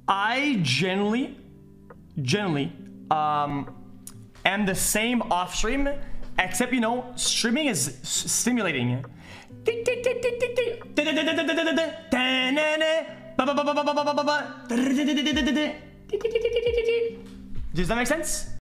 I generally am the same off stream, except you know, streaming is stimulating. Does that make sense?